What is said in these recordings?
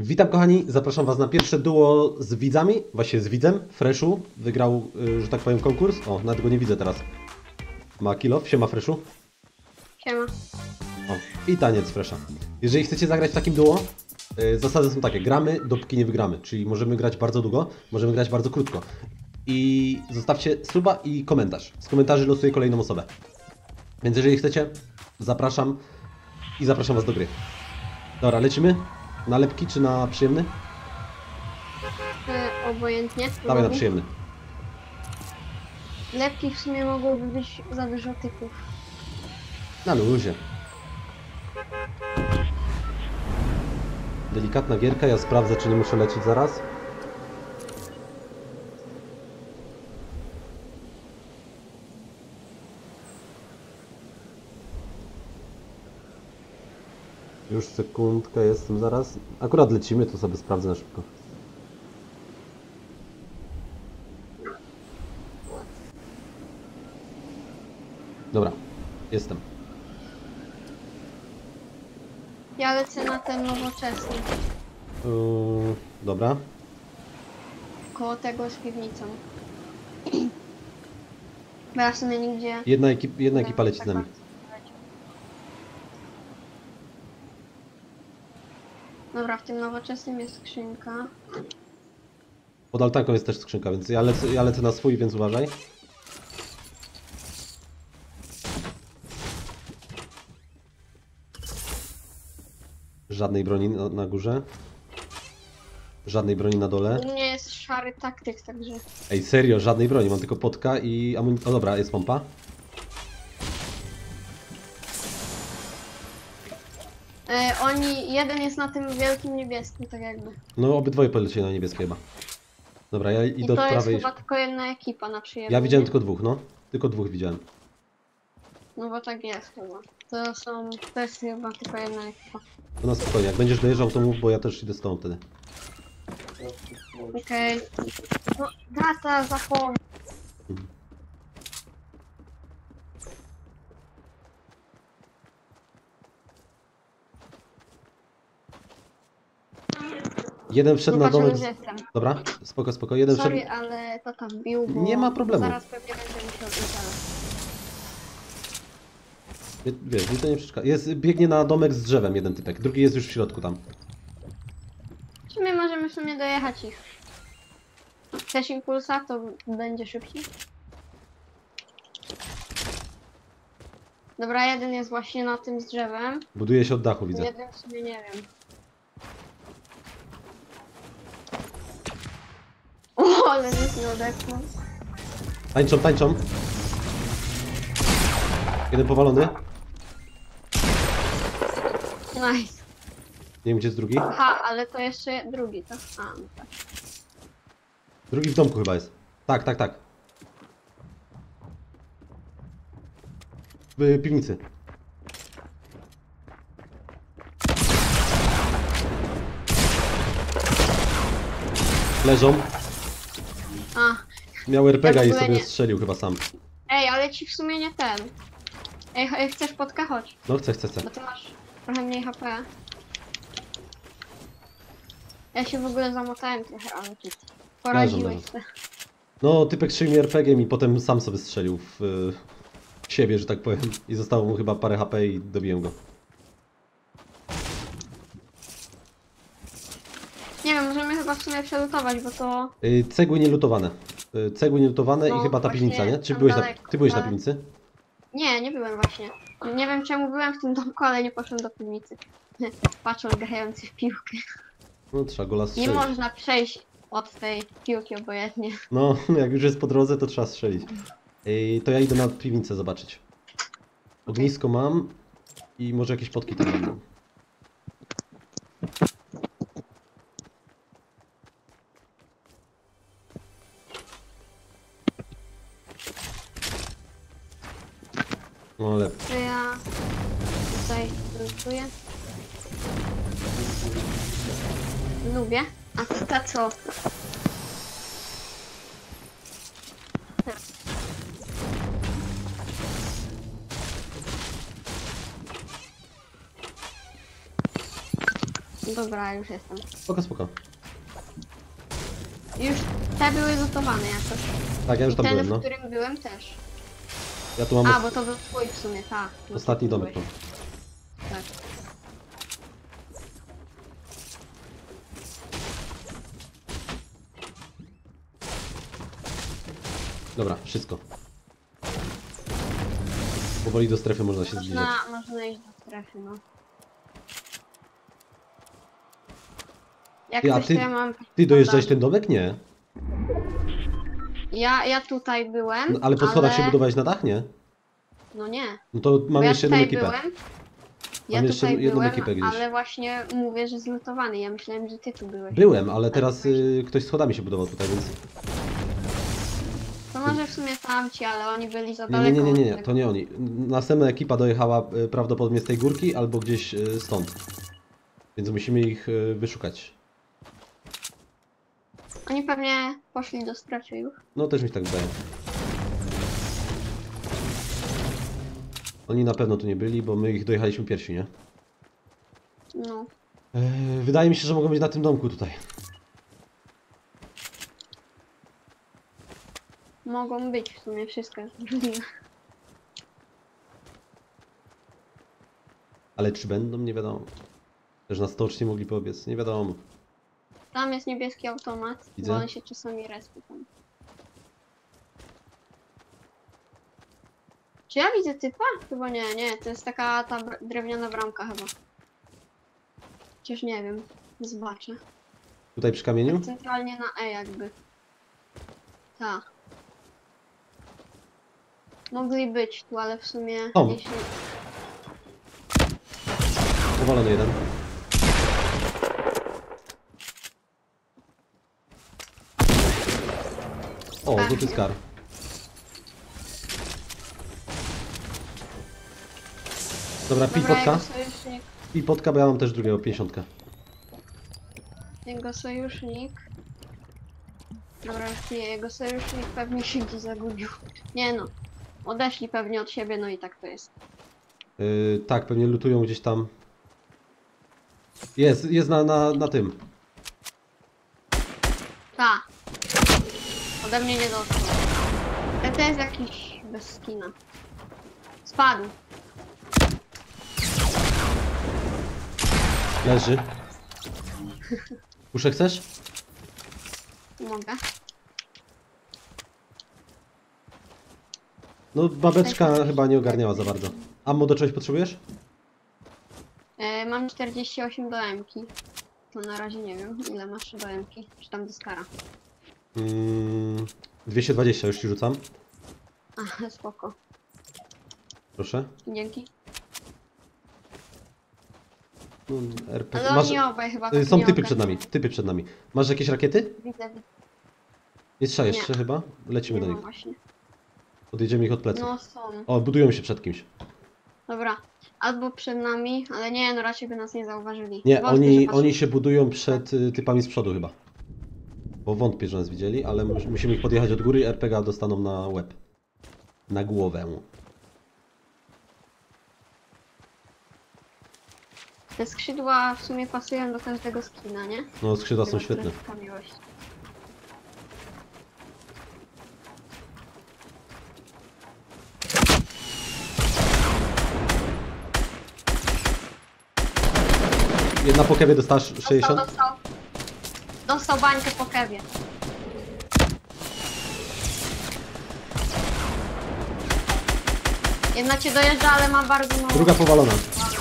Witam kochani, zapraszam was na pierwsze duo z widzami, właśnie z widzem, Freshu. Wygrał, że tak powiem, konkurs. O, nawet go nie widzę teraz. Ma kilo, siema Freshu. Siema. O, i taniec Fresha. Jeżeli chcecie zagrać w takim duo, zasady są takie, gramy dopóki nie wygramy, czyli możemy grać bardzo długo, możemy grać bardzo krótko. I zostawcie suba i komentarz. Z komentarzy losuję kolejną osobę. Więc jeżeli chcecie, zapraszam i zapraszam was do gry. Dobra, lecimy? Na lepki czy na przyjemny? Obojętnie. Dawaj na przyjemny. Lepki w sumie mogłoby być za dużo typów. Na luzie. Delikatna gierka, ja sprawdzę, czy nie muszę lecieć zaraz. Już sekundkę, jestem zaraz. Akurat lecimy, to sobie sprawdzę na szybko. Dobra, jestem. Ja lecę na ten nowoczesny. Dobra. Koło tego z piwnicą. Bo ja w sumie nigdzie... Jedna ekipa leci z nami. Dobra, w tym nowoczesnym jest skrzynka. Pod altanką jest też skrzynka, więc ja lecę na swój, więc uważaj. Żadnej broni na górze. Żadnej broni na dole. U mnie jest szary taktyk, także... Ej, serio, żadnej broni, mam tylko potka i amunicję. O dobra, jest pompa. Jeden jest na tym wielkim niebieskim, tak jakby. No, obydwoje polecieli na niebieskie chyba. Dobra, ja I idę od to jest prawej. chyba tylko jedna ekipa na przyjemnie. Ja widziałem tylko dwóch, no. Tylko dwóch widziałem. No bo tak jest chyba. To jest chyba tylko jedna ekipa. To na spokojnie, jak będziesz dojeżdżał, to mów, bo ja też idę z tobą wtedy. Okej. No, data zachowa. Jeden wszedł na Zobaczymy, domek. że jestem. Dobra, spoko, spoko. Jeden wszedł. Sorry, ale tata wbił, bo Nie ma problemu. zaraz pewnie będę musiał iść, ale... Wiesz, mi to nie przeszkadza. Biegnie na domek z drzewem jeden typek, drugi jest już w środku tam. W sumie możemy w sumie dojechać ich. Chcesz impulsa, to będzie szybciej. Dobra, jeden jest właśnie na tym z drzewem. Buduje się od dachu, widzę. Jeden w sumie nie wiem. O, ale nic nie odepnął. Tańczą, tańczą. Jeden powalony. Nice. Nie wiem, gdzie jest drugi. Aha, ale to jeszcze drugi, to? A, no tak. Drugi w domku chyba jest. Tak, tak, tak. W piwnicy. Leżą. A, Miał RPG Ja w i ogóle sobie nie. strzelił chyba sam. ej, ale ci w sumie nie ten. Ej, chcesz podka? Chodź, No chcę. bo ty masz trochę mniej HP. Ja się w ogóle zamotałem trochę, ale ty poradziłeś Leżą. się. No, typek strzelił mi RPG i potem sam sobie strzelił w siebie, że tak powiem. I zostało mu chyba parę HP i dobiłem go. Nie wiem, możemy chyba w sumie przelutować, bo to... Cegły nielutowane. Cegły nielutowane i No, chyba ta właśnie piwnica, nie? Czy tam byłeś daleko, ty byłeś na ale- piwnicy? Nie, nie byłem właśnie. Nie wiem czemu byłem w tym domku, ale nie poszłem do piwnicy. Patrząc grający w piłkę. No, trzeba go Nie strzelić. można przejść od tej piłki obojętnie. No, jak już jest po drodze, to trzeba strzelić. To ja idę na piwnicę zobaczyć. Ognisko mam i może jakieś potki tam będą. No ale To ja tutaj lutuję. Lubię. A ta co? Dobra, już jestem. Spoko, spoko. Już te były lutowane jakoś. Tak, ja już I tam ten, byłem, no. w którym byłem też. Ja tu mam A, bo to był twój w sumie, tak. bo ostatni ty domek byłeś. mam. Tak. Dobra, wszystko. Powoli do strefy można się zbliżać. Można iść do strefy, no. Jak Ty, a coś, to ty, ja mam... ty dojeżdżałeś ten domek? Nie. Ja tutaj byłem, No, ale po schodach się budowałeś na dach? Nie. No nie. No to Bo mam ja jeszcze jedną tutaj ekipę. byłem. Ja Mam jeszcze tutaj jedną byłem, ekipę gdzieś. ale właśnie mówię, że zlutowany. Ja myślałem, że ty tu byłeś. Byłem, ale Tak, teraz właśnie. ktoś schodami się budował tutaj, więc... To może w sumie tamci, ale oni byli za Nie, daleko. nie, nie, nie, nie, od to tego. nie oni. Następna ekipa dojechała prawdopodobnie z tej górki albo gdzieś stąd. Więc musimy ich wyszukać. Oni pewnie poszli do strefy już. No też mi się tak wydaje. Oni na pewno tu nie byli, bo my ich dojechaliśmy pierwsi, nie? No. Wydaje mi się, że mogą być na tym domku tutaj. Mogą być w sumie, wszystko jest możliwe. Ale czy będą? Nie wiadomo. Też na stocznie mogli pobiec, nie wiadomo. Tam jest niebieski automat, Widzę. bo on się czasami respi tam. Czy ja widzę typa? Chyba nie, nie, to jest taka ta drewniana bramka chyba. Chociaż nie wiem, zobaczę. Tutaj przy kamieniu? Centralnie na E jakby. Tak. Mogli być tu, ale w sumie Są. jeśli... Powalony jeden. O, Tak. złoty skar. Dobra, pij Dobra, potka. jego sojusznik, Pij potka, bo ja mam też drugiego 50. jego sojusznik. Dobra, już piję, jego sojusznik pewnie się gdzieś zagubił. Nie no, odeszli pewnie od siebie, no i tak to jest. Tak, pewnie lutują gdzieś tam. Jest na tym. Ta. Ode mnie nie dostał. Ten to jest jakiś bez skina. Spadł. Leży. Puszek chcesz? Mogę. No babeczka chyba nie ogarniała za bardzo. Ammo do czegoś potrzebujesz? Mam 48 do M-ki. To na razie nie wiem, ile masz do M-ki. Czy tam do skara. 220 już ci rzucam. Aha, spoko. Proszę. Dzięki. No, RPG. Ale oni obaj chyba tak Są nie typy przed nami. ogarniają. Typy przed nami. Masz jakieś rakiety? Widzę, Jest trzeba Nie. jeszcze chyba. Lecimy nie do mam nich. właśnie. Podjedziemy ich od pleców. No są. O, budują się przed kimś. Dobra. Albo przed nami, ale nie, no raczej by nas nie zauważyli. Nie, Wątpię, że patrzą- oni się budują przed typami z przodu chyba. Bo wątpię, że nas widzieli, ale musimy ich podjechać od góry i RPG dostaną na łeb. Na głowę. Te skrzydła w sumie pasują do każdego skina, nie? No, skrzydła są Chyba świetne. królewska miłość. Jedna po kewie dostała 60. Dostał bańkę po kewie. Jedna cię dojeżdża, ale ma bardzo mało. Druga powalona.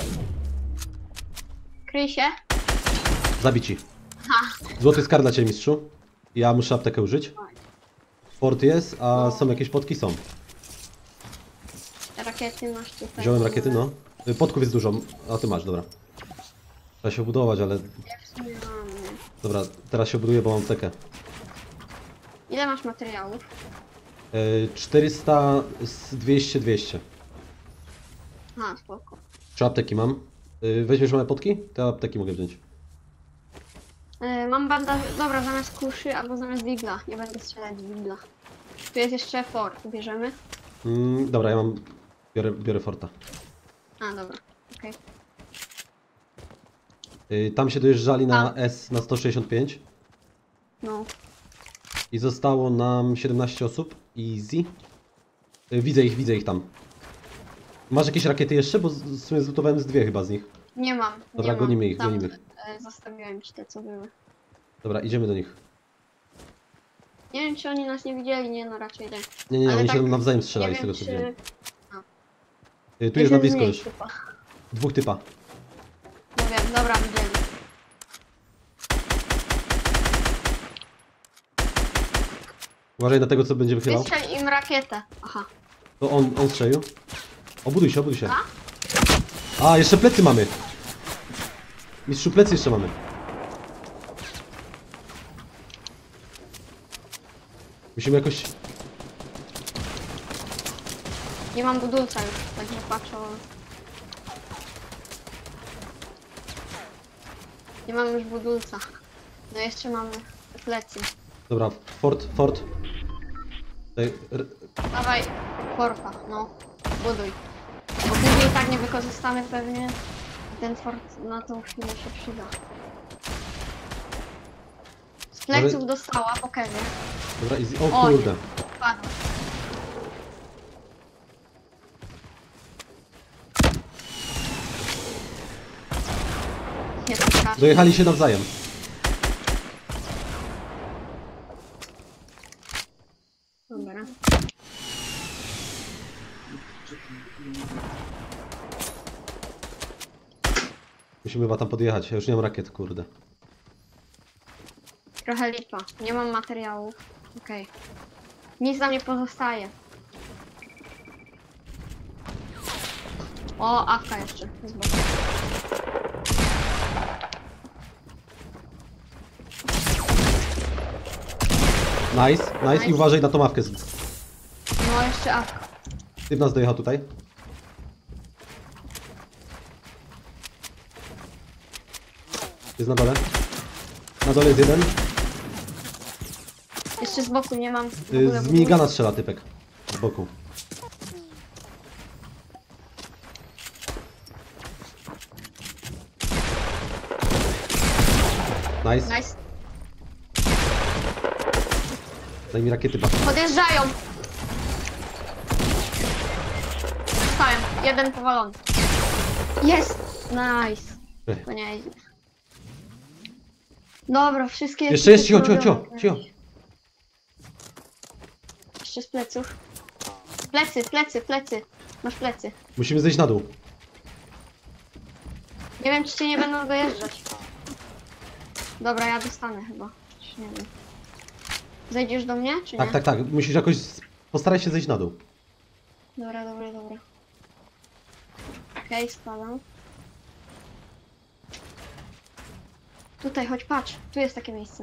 Kryj się. Zabici. Ha. Złoty skar dla Ciebie, mistrzu. Ja muszę aptekę użyć. Oj. Port jest, a są jakieś potki? Są. Rakiety masz tutaj. Wziąłem rakiety, no. Podków jest dużo, a Ty masz, dobra. Trzeba się budować, ale... Ja w sumie mam, nie? Dobra, teraz się buduję, bo mam aptekę. Ile masz materiałów? 400 z 200, 200. A, spoko. 3 apteki mam. Weźmiesz moje potki? Te apteki mogę wziąć. Mam bandaż. Dobra, zamiast kuszy albo zamiast digla. Nie będę strzelać z digla. Tu jest jeszcze fort, bierzemy? Dobra, ja mam... Biorę forta. A, dobra, okej. Tam się dojeżdżali na A. S na 165 No. i zostało nam 17 osób. Easy. Widzę ich tam. Masz jakieś rakiety jeszcze? Bo w sumie zlutowałem z dwie chyba z nich. Nie mam. Dobra, nie gonimy mam. ich, Tam, gonimy ich. Zostawiłem ci te, co były. Dobra, idziemy do nich. Nie wiem, czy oni nas nie widzieli. Nie, no raczej nie. Nie, Ale oni tak się nawzajem Nie strzelali z wiem, tego co widziałem. czy... Tu jest na blisko Jeden już. z nich chyba. Dwóch typa. No wiem, dobra, widzieli. Uważaj na tego co będzie wychylał. Wystrzel im rakietę. Aha. To on strzelił. Obuduj się, obuduj się. A, jeszcze plecy mamy. Mistrzu, plecy jeszcze mamy. Musimy jakoś... Nie mam budulca już, także patrzę. Nie mam już budulca. No jeszcze mamy plecy. Dobra, fort. Tutaj, Dawaj, forta, no. Buduj. Bo później i tak nie wykorzystamy pewnie. Ten fort na tą chwilę się przyda. Z pleców dostała po kewie. Dobra, easy. O O, kurde. Padła. Nie pokażę. Dojechali się nawzajem. Dobra. Musimy chyba tam podjechać. Ja już nie mam rakiet, kurde. Trochę lipa. Nie mam materiałów. Okej. Nic nam nie pozostaje. O, awka jeszcze. Z boku. Nice. I uważaj na tą mawkę. No, jeszcze awka. Ty w nas dojechał tutaj. Jest na dole. Na dole jest jeden. Jeszcze z boku nie mam. w ogóle Z minigana strzela typek. Z boku. Nice. Nice. Daj mi rakiety, ba. Podjeżdżają. Dostałem. Jeden powalony. Jest. Nice. To nie jest. Dobra, wszystkie... Jeszcze jest, cicho. Jeszcze z pleców. Plecy. Masz plecy. Musimy zejść na dół. Nie wiem, czy cię nie będą dojeżdżać. Dobra, ja dostanę chyba. Czy nie wiem. Zejdziesz do mnie, czy nie? Tak. Musisz jakoś... Postaraj się zejść na dół. Dobra. Okej, spadam. Tutaj, chodź, patrz. Tu jest takie miejsce.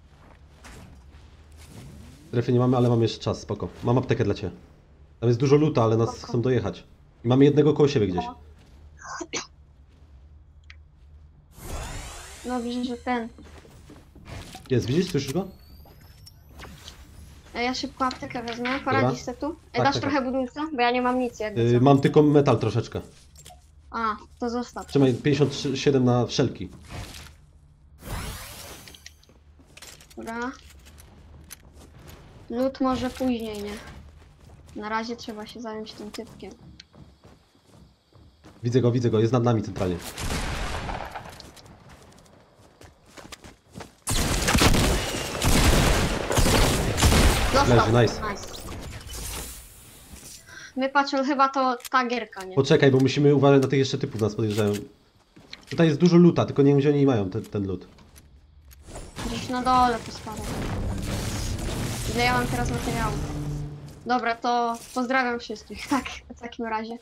Strefy nie mamy, ale mamy jeszcze czas, spoko. Mam aptekę dla ciebie. Tam jest dużo luta, ale nas Spoko. chcą dojechać. I mamy jednego koło siebie gdzieś. Dobrze, że ten. Jest, widzisz? Słyszysz go? Ja szybko aptekę wezmę. Poradzisz se tu? Tak, Dasz tak, trochę budulca? Bo ja nie mam nic jakby co. Mam tylko metal troszeczkę. A, to zostaw. Trzymaj 57 na wszelki. Dobra. Lód może później, nie? Na razie trzeba się zająć tym typkiem. Widzę go, jest nad nami centralnie. Został. Leży, nice. My patrzą, chyba to ta gierka, nie? Poczekaj, bo musimy uważać na tych jeszcze typów, nas podjeżdżają. Tutaj jest dużo luta, tylko nie wiem gdzie oni mają ten lód. Gdzieś na dole pospadał. Ile ja mam teraz materiału? Dobra, to pozdrawiam wszystkich, tak, w takim razie.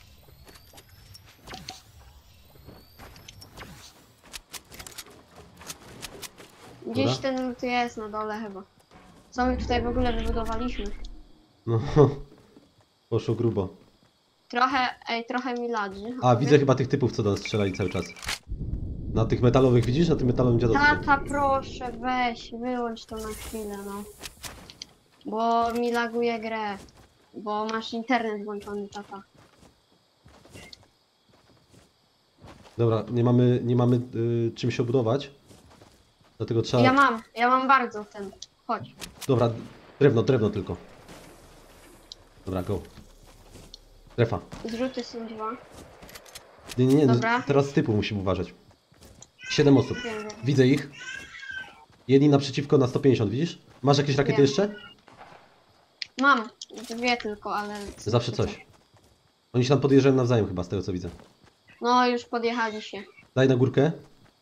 Gdzieś Dobra. ten lód jest na dole chyba. Co my tutaj w ogóle wybudowaliśmy? No, poszło grubo. Trochę mi ladzi. A, widzę chyba tych typów, co do nas strzelali cały czas. Na tych metalowych, widzisz? Na tym metalowym dziadowcu. Tata, proszę, weź, wyłącz to na chwilę, no. Bo mi laguje grę. Bo masz internet włączony, tata. Dobra, nie mamy czym się obudować. Dlatego trzeba... Ja mam bardzo ten. Chodź. Dobra, drewno tylko. Dobra, go. Strefa. Zrzuty są 2. Nie, Dobra. teraz z typu musimy uważać. 7 osób. Wiem. Widzę ich. Jedni naprzeciwko na 150, widzisz? Masz jakieś rakiety Wiem. jeszcze? Mam. 2 tylko, ale... Zawsze coś. Oni się tam podjeżdżają nawzajem chyba, z tego co widzę. No, już podjechali się. Daj na górkę.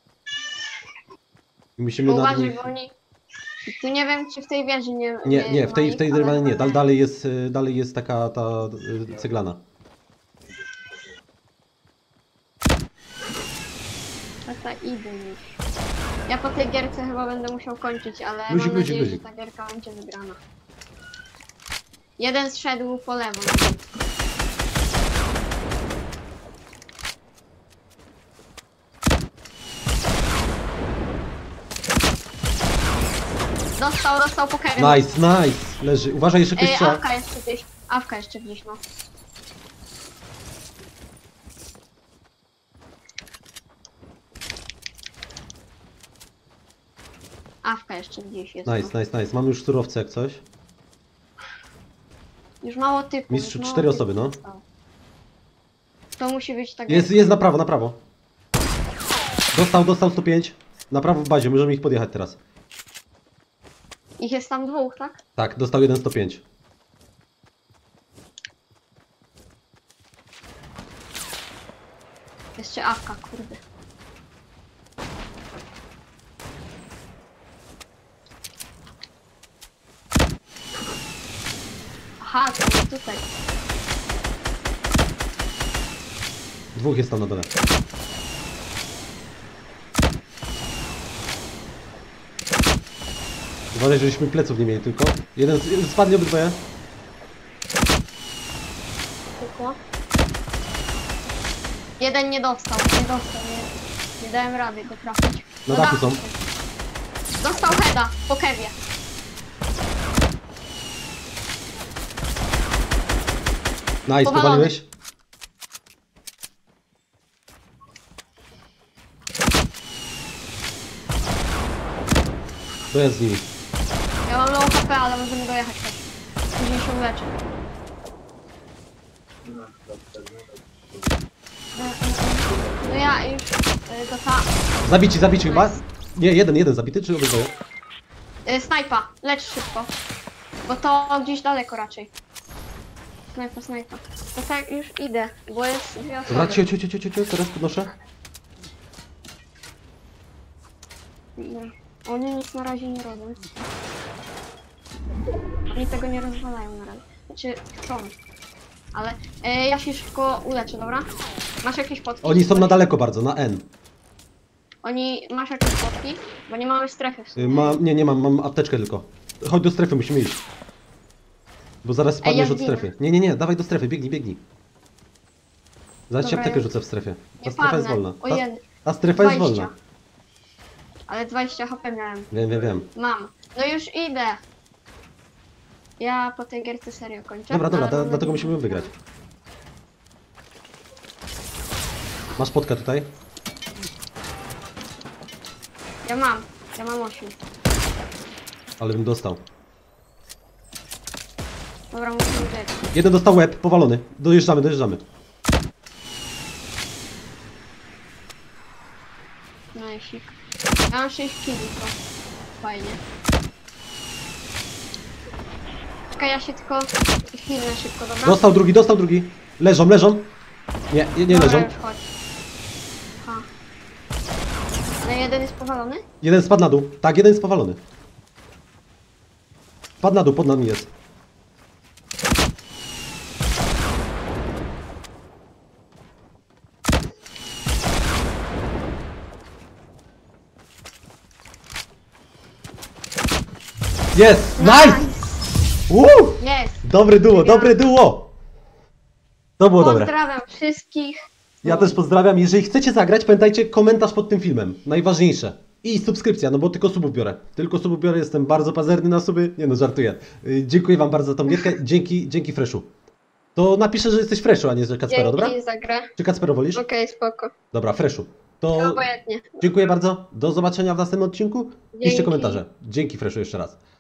I musimy na Uważaj, nich... bo oni... Tu nie wiem, czy w tej wieży nie... Nie, w tej ale drewnianej nie. chyba Dalej jest taka ta ceglana. Tata, idę już. Ja po tej gierce chyba będę musiał kończyć, ale Luzik, mam nadzieję, luzik. że ta gierka będzie wygrana. Jeden zszedł po lewo. Dostał po kerry. Nice. Leży. Uważaj, jeszcze ktoś strzela. Awka jeszcze gdzieś, no. Awka jeszcze gdzieś jest. Nice. Mamy już surowce jak coś. No. Już mało typów. Mistrzu, już mało 4 typów osoby, no. zostało. To musi być tak. Jest na prawo. Dostał 105. Na prawo w bazie, możemy ich podjechać teraz. Ich jest tam 2, tak? Tak, dostał 105. Jeszcze awka, kurde. Aha, to jest tutaj. Dwóch jest tam na dole. Uważaj, żebyśmy pleców nie mieli tylko. Jeden spadli obydwoje. Tylko. Jeden nie dostał. Nie dałem rady go trafić. Na Do dachu są. Dostał heada po kewie. Nice, Powalony. powaliłeś? To jest z nimi. Ja mam low HP, ale możemy dojechać też. Później się uleczy. No ja już to ta... Zabici chyba? Nie, jeden zabity, czy obydwoje? Snajpa, lecz szybko. Bo to gdzieś daleko raczej. Snajpa. To tak już idę, bo jest 2 osoby. Dobra, cio, teraz podnoszę. Nie. Oni nic na razie nie robią. Oni tego nie rozwalają na razie. Znaczy, chcą. Ale ja się szybko uleczę, dobra? Masz jakieś potki? Oni są na daleko bardzo, na N. Masz jakieś potki? Bo nie mamy strefy w sumie. Nie mam apteczkę tylko. Chodź do strefy, musimy iść. Bo zaraz spadniesz ja od zginę. strefy. Nie, dawaj do strefy, biegnij. Zaraz ci Dobra, aptekę ja- rzucę w strefie. Ta Nie strefa jest padnę. wolna. O jeden. Ta strefa jest 20. wolna. Ale 20 HP miałem. Wiem. Mam. No już idę. Ja po tej gierce serio kończę. Dobra, ale mam dlatego nadzieję, musimy że- wygrać. Masz potkę tutaj? Ja mam 8. Ale bym dostał. Dobra, musimy uciec. Jeden dostał łeb, powalony. Dojeżdżamy. Najsik. Ja mam 6 kg, to fajnie. Czekaj, ja się tylko chwilę szybko, dobra? Dostał drugi. Leżą. Nie Dobra, leżą. już chodź. Ha. Ale jeden jest powalony? Jeden spadł na dół. Tak, jeden jest powalony. Spadł na dół, pod nami jest. Jest! Nice! Jest! Dobre duo! To było dobre. Pozdrawiam wszystkich. Ja też pozdrawiam. Jeżeli chcecie zagrać, pamiętajcie komentarz pod tym filmem. Najważniejsze. I subskrypcja, no bo tylko subów biorę. Jestem bardzo pazerny na suby. Nie no, żartuję. Dziękuję wam bardzo za tą gierkę. Dzięki Freshu. To napiszę, że jesteś Freshu, a nie że Kacpero, dobra? Dzięki za grę. Czy Kacpero wolisz? Okej, spoko. Dobra, Freshu. To Obojętnie. dziękuję bardzo. Do zobaczenia w następnym odcinku. Piszcie Dzięki. komentarze. Dzięki Freshu jeszcze raz.